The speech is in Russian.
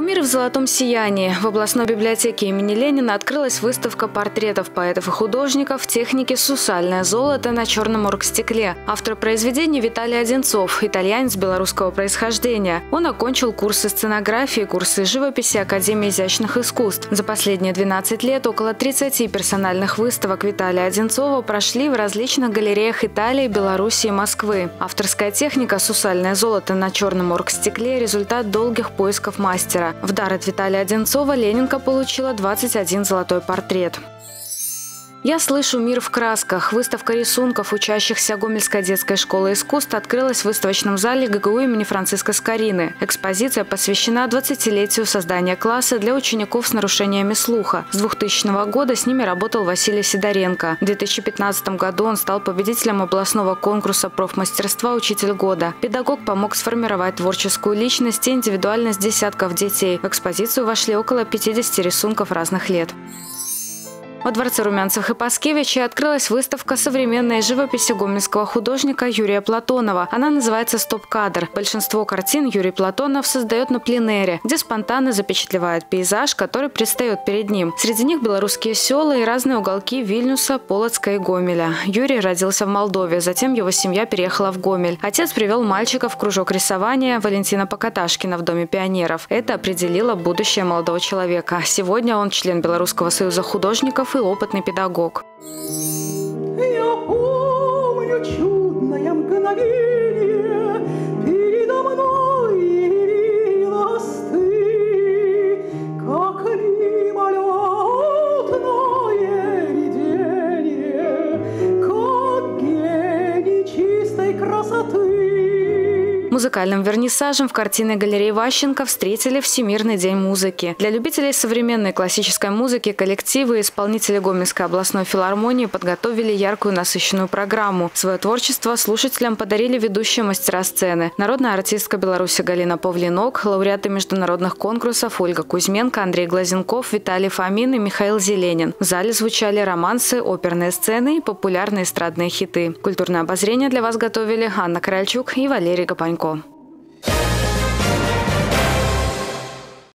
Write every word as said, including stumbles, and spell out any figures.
Мир в золотом сиянии. В областной библиотеке имени Ленина открылась выставка портретов поэтов и художников в технике «Сусальное золото» на черном оргстекле. Автор произведений Виталий Одинцов, итальянец белорусского происхождения. Он окончил курсы сценографии, курсы живописи Академии изящных искусств. За последние двенадцать лет около тридцати персональных выставок Виталия Одинцова прошли в различных галереях Италии, Беларуси и Москвы. Авторская техника «Сусальное золото» на черном оргстекле – результат долгих поисков мастера. В дар от Виталия Одинцова Ленинка получила двадцать один золотой портрет. «Я слышу мир в красках». Выставка рисунков учащихся Гомельской детской школы искусств открылась в выставочном зале ГГУ имени Франциска Скорины. Экспозиция посвящена двадцатилетию создания класса для учеников с нарушениями слуха. С двухтысячного года с ними работал Василий Сидоренко. В две тысячи пятнадцатом году он стал победителем областного конкурса профмастерства «Учитель года». Педагог помог сформировать творческую личность и индивидуальность десятков детей. В экспозицию вошли около пятидесяти рисунков разных лет. Во дворце Румянцевых и Паскевичей открылась выставка современной живописи гомельского художника Юрия Платонова. Она называется «Стоп-кадр». Большинство картин Юрий Платонов создает на пленэре, где спонтанно запечатлевает пейзаж, который предстает перед ним. Среди них белорусские села и разные уголки Вильнюса, Полоцка и Гомеля. Юрий родился в Молдове, затем его семья переехала в Гомель. Отец привел мальчика в кружок рисования Валентина Покаташкина в Доме пионеров. Это определило будущее молодого человека. Сегодня он член Белорусского союза художников и опытный педагог. Я помню чудное мгновение, передо мной явилась ты, как мимолетное видение, как гений чистой красоты. Музыкальным вернисажем в картинной галерее Ващенко встретили Всемирный день музыки. Для любителей современной классической музыки коллективы и исполнители Гомельской областной филармонии подготовили яркую насыщенную программу. Свое творчество слушателям подарили ведущие мастера сцены. Народная артистка Беларуси Галина Павлинок, лауреаты международных конкурсов Ольга Кузьменко, Андрей Глазенков, Виталий Фомин и Михаил Зеленин. В зале звучали романсы, оперные сцены и популярные эстрадные хиты. Культурное обозрение для вас готовили Анна Корольчук и Валерий Гапанько.